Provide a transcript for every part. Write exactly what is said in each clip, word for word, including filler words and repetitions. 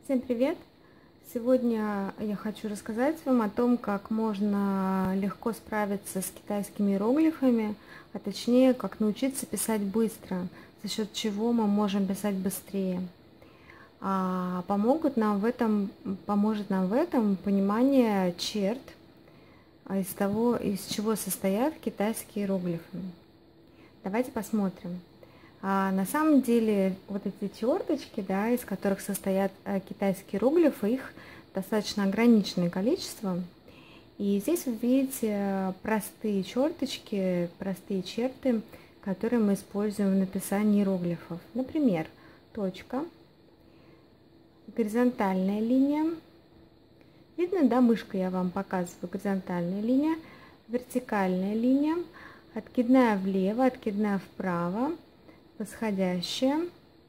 Всем привет! Сегодня я хочу рассказать вам о том, как можно легко справиться с китайскими иероглифами, а точнее, как научиться писать быстро, за счет чего мы можем писать быстрее. А помогут нам в этом, поможет нам в этом понимание черт, из того, из чего состоят китайские иероглифы. Давайте посмотрим. А на самом деле вот эти черточки, да, из которых состоят э, китайские иероглифы, их достаточно ограниченное количество. И здесь вы видите простые черточки, простые черты, которые мы используем в написании иероглифов. Например, точка, горизонтальная линия. Видно, да, мышкой я вам показываю, горизонтальная линия, вертикальная линия, откидная влево, откидная вправо, восходящая,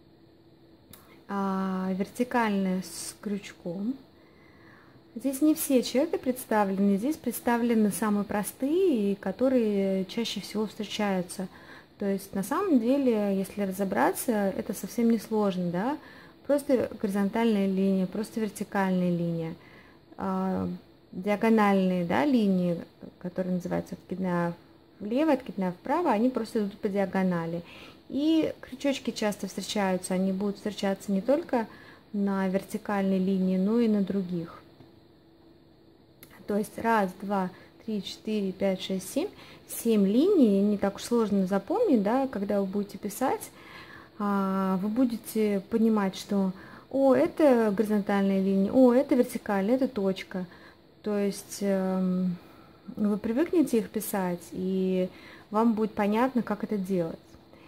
а, вертикальная с крючком. Здесь не все черты представлены, здесь представлены самые простые, которые чаще всего встречаются. То есть на самом деле, если разобраться, это совсем не сложно, да? Просто горизонтальная линия, просто вертикальная линия, а, диагональные, да, линии, которые называются откидная влево, откидная вправо, они просто идут по диагонали. И крючочки часто встречаются, они будут встречаться не только на вертикальной линии, но и на других. То есть раз, два, три, четыре, пять, шесть, семь. Семь линий, не так уж сложно запомнить, да, когда вы будете писать, вы будете понимать, что о, это горизонтальная линия, о, это вертикальная, это точка. То есть вы привыкнете их писать, и вам будет понятно, как это делать.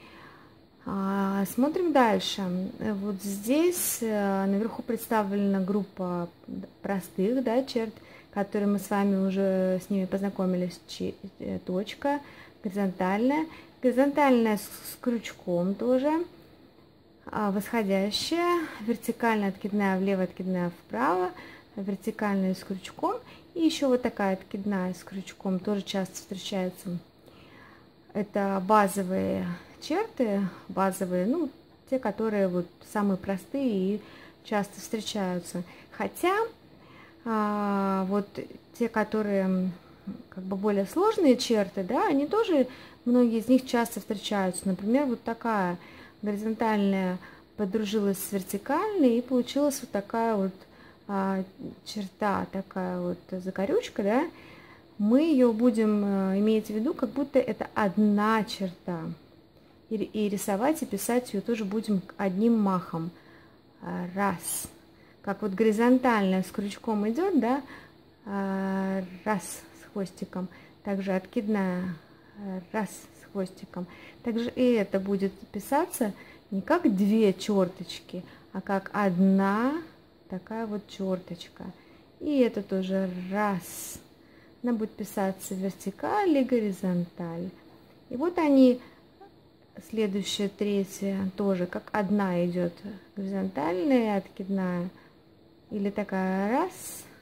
Смотрим дальше. Вот здесь наверху представлена группа простых, да, черт, которые мы с вами уже с ними познакомились. Точка, горизонтальная, горизонтальная с крючком тоже, восходящая, вертикальная откидная влево, откидная вправо, вертикальная с крючком, и еще вот такая откидная с крючком тоже часто встречается. Это базовые черты, базовые, ну, те, которые вот самые простые и часто встречаются. Хотя а, вот те, которые как бы более сложные черты, да, они тоже, многие из них часто встречаются. Например, вот такая горизонтальная подружилась с вертикальной, и получилась вот такая вот а, черта, такая вот закорючка, да. Мы ее будем иметь в виду, как будто это одна черта. И, и рисовать, и писать ее тоже будем одним махом. Раз. Как вот горизонтальная с крючком идет, да, раз с хвостиком. Также откидная, раз с хвостиком. Также и это будет писаться не как две черточки, а как одна такая вот черточка. И это тоже раз. Она будет писаться вертикаль и горизонталь. И вот они, следующая, третья, тоже как одна идет горизонтальная, откидная. Или такая раз.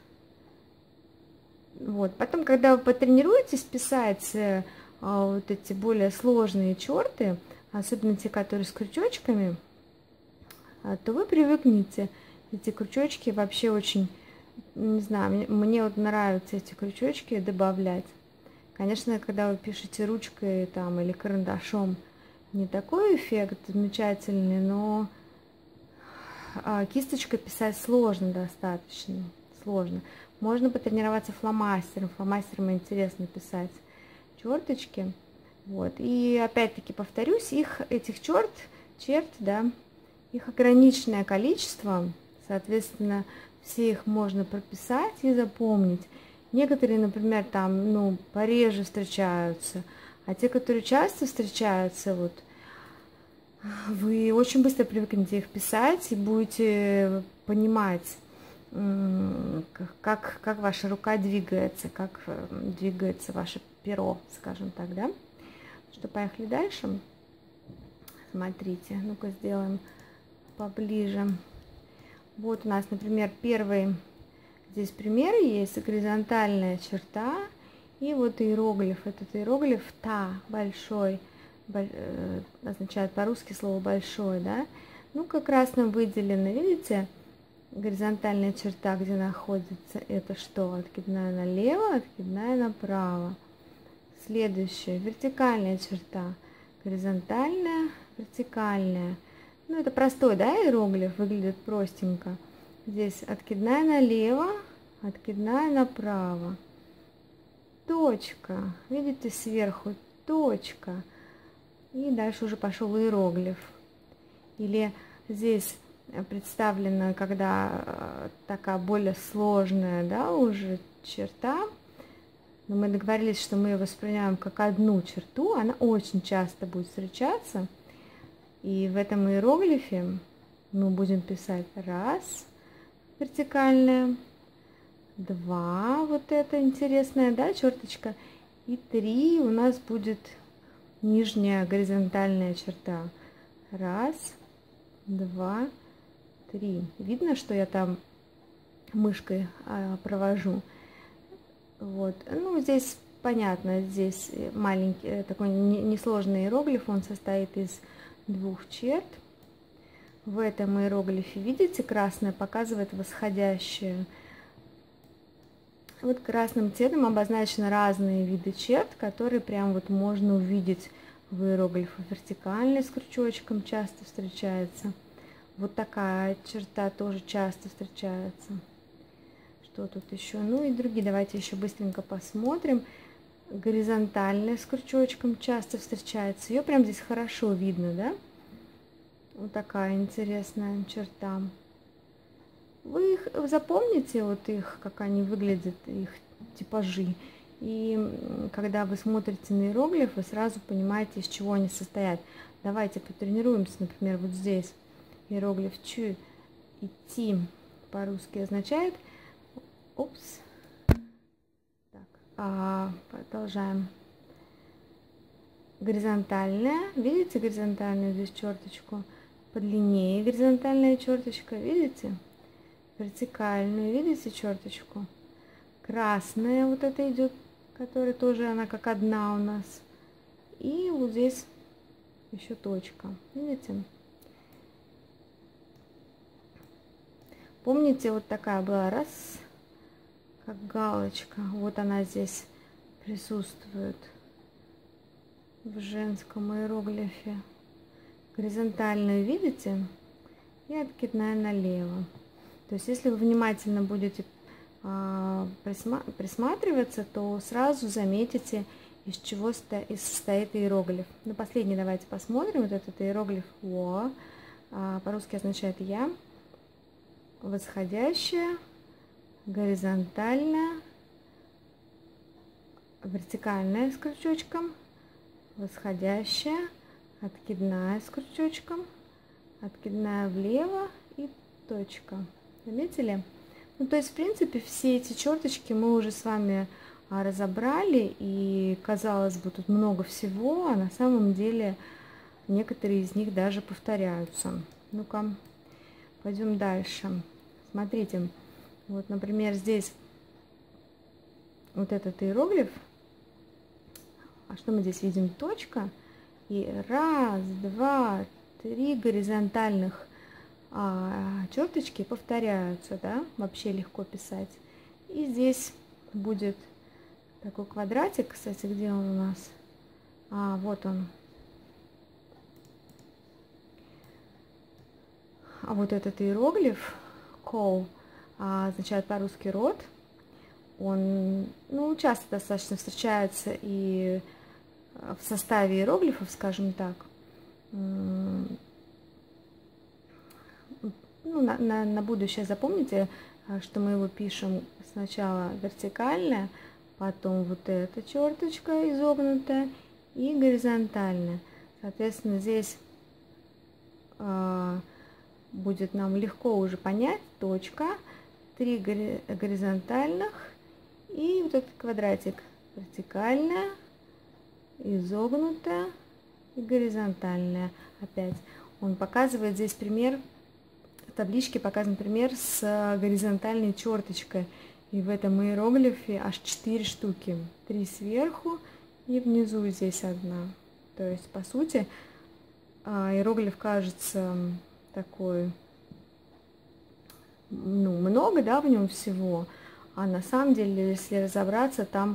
Вот. Потом, когда вы потренируетесь писать а, вот эти более сложные черты, особенно те, которые с крючочками, а, то вы привыкнете. Эти крючочки вообще очень... Не знаю, мне, мне вот нравятся эти крючочки добавлять. Конечно, когда вы пишете ручкой там или карандашом, не такой эффект замечательный, но а, кисточкой писать сложно достаточно, сложно. Можно потренироваться фломастером, фломастером интересно писать черточки. Вот. И опять-таки повторюсь, их, этих черт, черт, да, их ограниченное количество, соответственно, все их можно прописать и запомнить. Некоторые, например, там, ну, пореже встречаются, а те, которые часто встречаются, вот, вы очень быстро привыкнете их писать и будете понимать, как, как ваша рука двигается, как двигается ваше перо, скажем так, да? Что, поехали дальше. Смотрите, ну-ка сделаем поближе. Вот у нас, например, первый здесь пример есть, горизонтальная черта, и вот иероглиф. Этот иероглиф та, большой, означает по-русски слово большой, да. Ну, как красным выделено, видите, горизонтальная черта, где находится, это что? Откидная налево, откидная направо. Следующая вертикальная черта, горизонтальная, вертикальная. Ну, это простой, да, иероглиф, выглядит простенько. Здесь откидная налево, откидная направо. Точка, видите, сверху точка. И дальше уже пошел иероглиф. Или здесь представлена, когда такая более сложная, да, уже черта. Но мы договорились, что мы ее воспринимаем как одну черту. Она очень часто будет встречаться. И в этом иероглифе мы будем писать раз, вертикальная, два, вот это интересная, да, черточка, и три у нас будет нижняя горизонтальная черта. Раз, два, три. Видно, что я там мышкой а, провожу? Вот, ну здесь понятно, здесь маленький такой несложный иероглиф, он состоит из двух черт. В этом иероглифе, видите, красное показывает восходящее. Вот красным цветом обозначены разные виды черт, которые прям вот можно увидеть в иероглифе. Вертикальный с крючочком часто встречается. Вот такая черта тоже часто встречается. Что тут еще? Ну и другие, давайте еще быстренько посмотрим. Горизонтальная с крючочком часто встречается. Ее прям здесь хорошо видно, да? Вот такая интересная черта. Вы их запомните, вот их, как они выглядят, их типажи. И когда вы смотрите на иероглиф, вы сразу понимаете, из чего они состоят. Давайте потренируемся, например, вот здесь. Иероглиф чу, идти по-русски означает... Упс. Так, а, продолжаем. Горизонтальная. Видите горизонтальную здесь черточку? Подлиннее горизонтальная черточка. Видите? Вертикальную. Видите черточку? Красная вот это идет, которая тоже она как одна у нас. И вот здесь еще точка. Видите? Помните, вот такая была раз, как галочка. Вот она здесь присутствует в женском иероглифе. Горизонтальную видите? И откидная налево. То есть, если вы внимательно будете а, присматриваться, то сразу заметите, из чего состоит иероглиф. На последний давайте посмотрим. Вот этот иероглиф «во», а, по-русски означает «я». Восходящая, горизонтальная, вертикальная с крючочком, восходящая, откидная с крючочком, откидная влево и точка. Заметили? Ну, то есть, в принципе, все эти черточки мы уже с вами а, разобрали, и, казалось бы, тут много всего, а на самом деле некоторые из них даже повторяются. Ну-ка, пойдем дальше. Смотрите, вот, например, здесь вот этот иероглиф. А что мы здесь видим? Точка. И раз, два, три горизонтальных а, черточки повторяются, да? Вообще легко писать. И здесь будет такой квадратик, кстати, где он у нас? А, вот он. А вот этот иероглиф «коу» означает по-русски «рот». Он, ну, часто достаточно встречается и в составе иероглифов, скажем так. Ну, на, на, на будущее запомните, что мы его пишем сначала вертикально, потом вот эта черточка изогнутая и горизонтальная. Соответственно, здесь э, будет нам легко уже понять точка, три горизонтальных и вот этот квадратик вертикальная, изогнутая и горизонтальная. Опять он показывает здесь пример, в табличке показан пример с горизонтальной черточкой. И в этом иероглифе аж четыре штуки. Три сверху и внизу здесь одна. То есть, по сути, иероглиф кажется такой ну, много, да, в нем всего, а на самом деле, если разобраться, там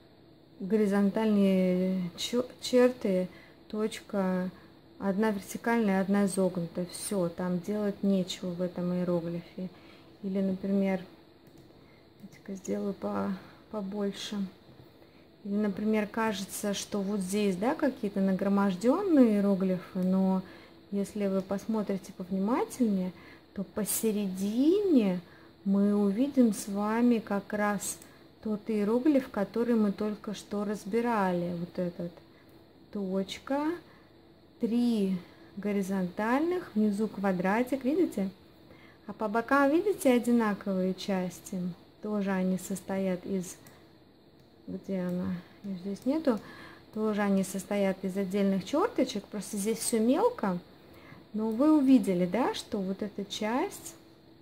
горизонтальные черты, точка, одна вертикальная, одна изогнутая, все, там делать нечего в этом иероглифе. Или, например, давайте-ка сделаю по, побольше. Или, например, кажется, что вот здесь, да, какие-то нагроможденные иероглифы, но если вы посмотрите повнимательнее, то посередине мы увидим с вами как раз тот иероглиф, который мы только что разбирали. Вот этот. Точка, три горизонтальных, внизу квадратик, видите? А по бокам, видите, одинаковые части? Тоже они состоят из... Где она? Её здесь нету. Тоже они состоят из отдельных черточек. Просто здесь все мелко. Но вы увидели, да, что вот эта часть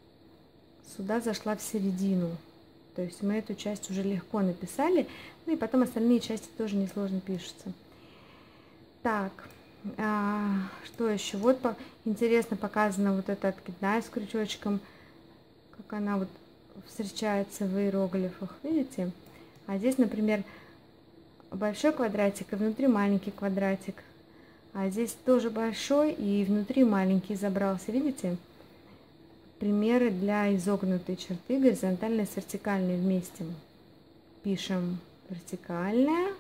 сюда зашла в середину. То есть мы эту часть уже легко написали. Ну и потом остальные части тоже несложно пишутся. Так, а, что еще? Вот по, интересно показана вот эта откидная с крючочком, как она вот встречается в иероглифах, видите? А здесь, например, большой квадратик и внутри маленький квадратик. А здесь тоже большой и внутри маленький забрался, видите? Примеры для изогнутой черты, горизонтальной с вертикальной вместе. Пишем вертикальная,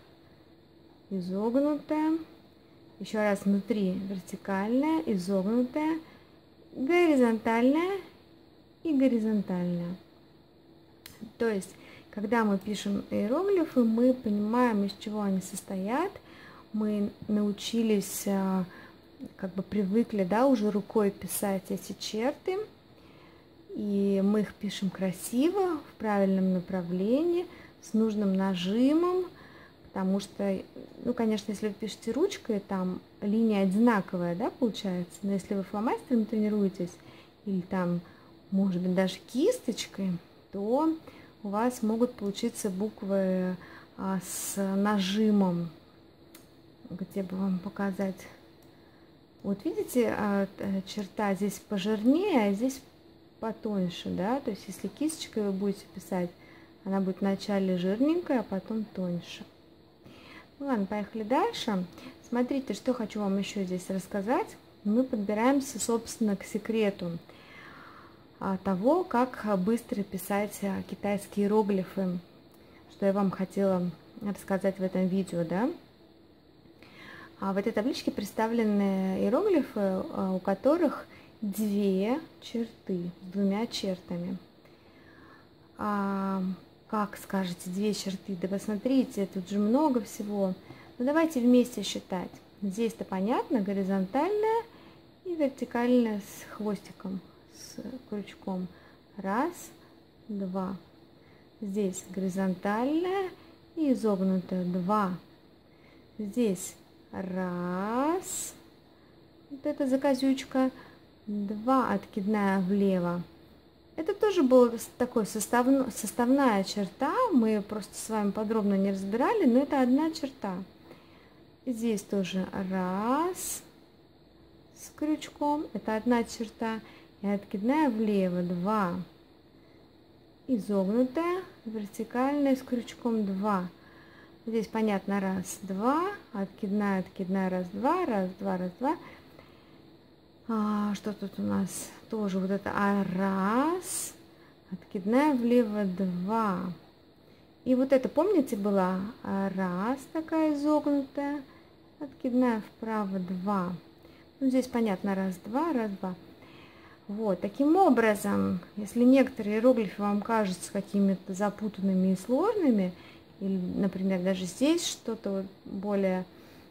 изогнутая. Еще раз внутри вертикальная, изогнутая, горизонтальная и горизонтальная. То есть, когда мы пишем иероглифы, мы понимаем, из чего они состоят. Мы научились, как бы привыкли, да, уже рукой писать эти черты. И мы их пишем красиво, в правильном направлении, с нужным нажимом. Потому что, ну, конечно, если вы пишете ручкой, там линия одинаковая, да, получается. Но если вы фломастером тренируетесь, или там, может быть, даже кисточкой, то у вас могут получиться буквы а, с нажимом. Где бы вам показать? Вот видите, а, черта здесь пожирнее, а здесь потоньше, да. То есть если кисточкой вы будете писать, она будет вначале жирненькая, а потом тоньше. Ну ладно, поехали дальше. Смотрите, что хочу вам еще здесь рассказать. Мы подбираемся, собственно, к секрету того, как быстро писать китайские иероглифы, что я вам хотела рассказать в этом видео, да. А в этой табличке представлены иероглифы, у которых две черты, с двумя чертами. А, как скажете, две черты? Да посмотрите, тут же много всего. Ну давайте вместе считать. Здесь-то понятно, горизонтальная и вертикальная с хвостиком, с крючком. Раз, два. Здесь горизонтальная и изогнутая. Два. Здесь раз. Вот это заказючка. Два, откидная влево. Это тоже была такой составно, составная черта. Мы просто с вами подробно не разбирали, но это одна черта. Здесь тоже раз с крючком. Это одна черта. И откидная влево. Два. Изогнутая, вертикальная с крючком. Два. Здесь понятно. Раз, два. Откидная, откидная. Раз, два. Раз, два, раз, два. А, что тут у нас? Тоже вот это а раз, откидная влево, два. И вот это, помните, была раз такая изогнутая, откидная вправо, два. Ну, здесь понятно, раз, два, раз, два. Вот, таким образом, если некоторые иероглифы вам кажутся какими-то запутанными и сложными, или, например, даже здесь что-то вот более...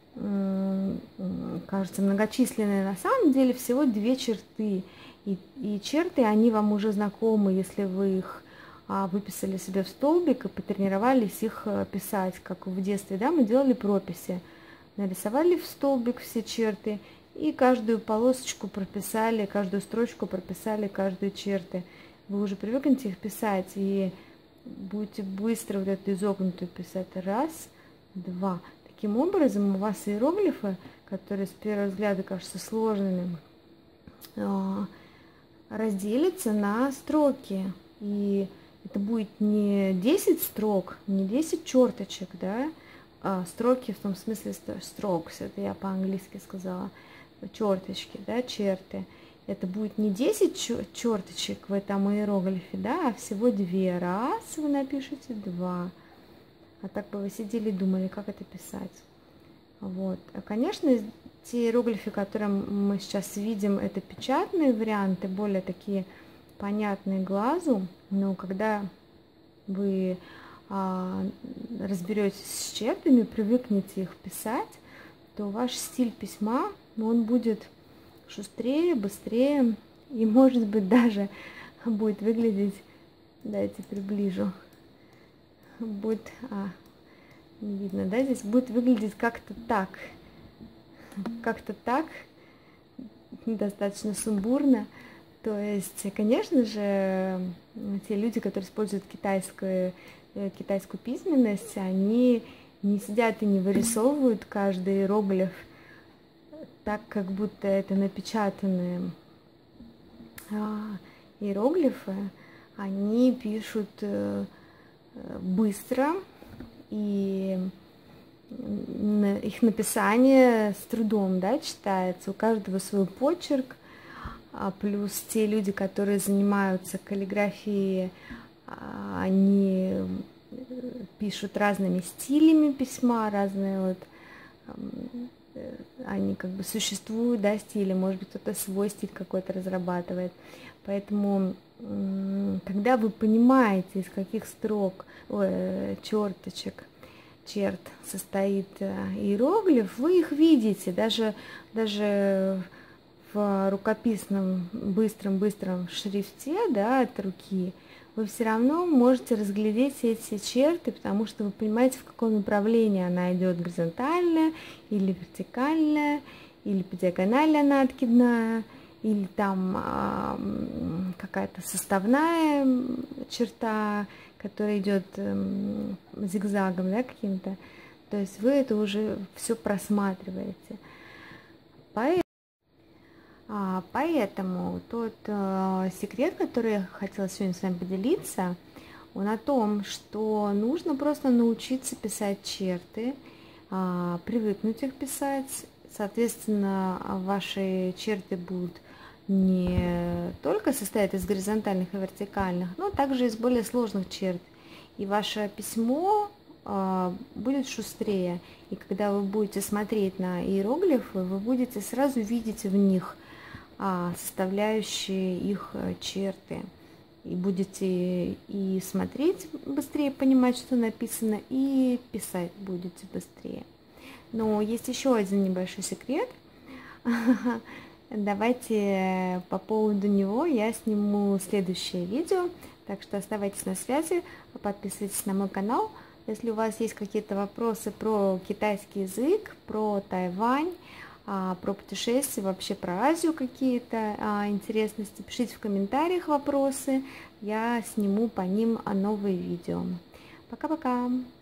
кажется многочисленные, на самом деле всего две черты. И, и черты, они вам уже знакомы, если вы их а, выписали себе в столбик и потренировались их а, писать, как в детстве, да, мы делали прописи. Нарисовали в столбик все черты и каждую полосочку прописали, каждую строчку прописали, каждую черты. Вы уже привыкнете их писать и будете быстро вот эту изогнутую писать. Раз, два. Таким образом, у вас иероглифы, которые с первого взгляда кажутся сложными, разделится на строки. И это будет не десять строк, не десять черточек, да, а строки в том смысле strokes, это я по-английски сказала, черточки, да, черты. Это будет не десять черточек в этом иероглифе, да, а всего две. Раз вы напишите, два. А так бы вы сидели и думали, как это писать. Вот. А, конечно, те иероглифы, которые мы сейчас видим, это печатные варианты, более такие понятные глазу. Но когда вы а, разберетесь с чертами, привыкнете их писать, то ваш стиль письма, он будет шустрее, быстрее и, может быть, даже будет выглядеть, дайте приближу, будет, а, не видно, да, здесь будет выглядеть как-то так, как-то так, достаточно сумбурно. То есть, конечно же, те люди, которые используют китайскую, китайскую письменность, они не сидят и не вырисовывают каждый иероглиф так, как будто это напечатанные а, иероглифы. Они пишут э, быстро, и их написание с трудом, да, читается. У каждого свой почерк, а плюс те люди, которые занимаются каллиграфией, они пишут разными стилями письма, разные вот, они как бы существуют, да, стили, может быть, кто-то свой стиль какой-то разрабатывает. Поэтому, когда вы понимаете, из каких строк, ой, черточек, черт состоит иероглиф, вы их видите, даже, даже в рукописном быстром-быстром шрифте, да, от руки, вы все равно можете разглядеть эти черты, потому что вы понимаете, в каком направлении она идет, горизонтальная или вертикальная, или по диагонали она откидная, или там а, какая-то составная черта, которая идет а, зигзагом, да, каким-то. То есть вы это уже все просматриваете. Поэтому А, поэтому тот э, секрет, который я хотела сегодня с вами поделиться, он о том, что нужно просто научиться писать черты, э, привыкнуть их писать. Соответственно, ваши черты будут не только состоять из горизонтальных и вертикальных, но также из более сложных черт. И ваше письмо э, будет шустрее. И когда вы будете смотреть на иероглифы, вы будете сразу видеть в них составляющие их черты. И будете и смотреть быстрее, понимать, что написано, и писать будете быстрее. Но есть еще один небольшой секрет. Давайте по поводу него я сниму следующее видео. Так что оставайтесь на связи, подписывайтесь на мой канал. Если у вас есть какие-то вопросы про китайский язык, про Тайвань, про путешествия, вообще про Азию какие-то а, интересности, пишите в комментариях вопросы, я сниму по ним новые видео. Пока-пока!